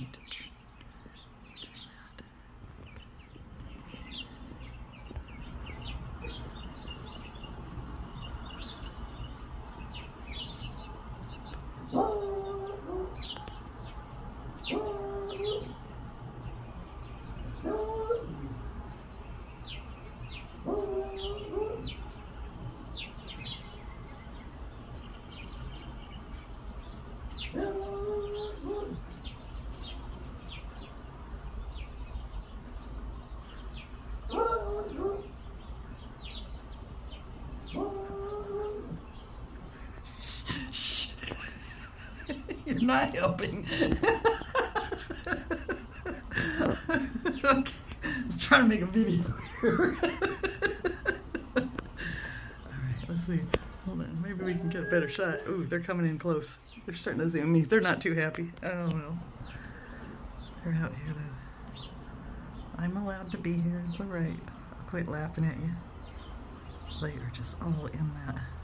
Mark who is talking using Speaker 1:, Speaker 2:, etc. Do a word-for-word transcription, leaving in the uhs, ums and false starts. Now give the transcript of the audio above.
Speaker 1: need to tr You're not helping. Okay, I was trying to make a video here. Alright, let's see. Hold on, maybe we can get a better shot. Ooh, they're coming in close. They're starting to zoom me. They're not too happy. Oh well. They're out here though. I'm allowed to be here, it's alright. I'll quit laughing at you. They are just all in that.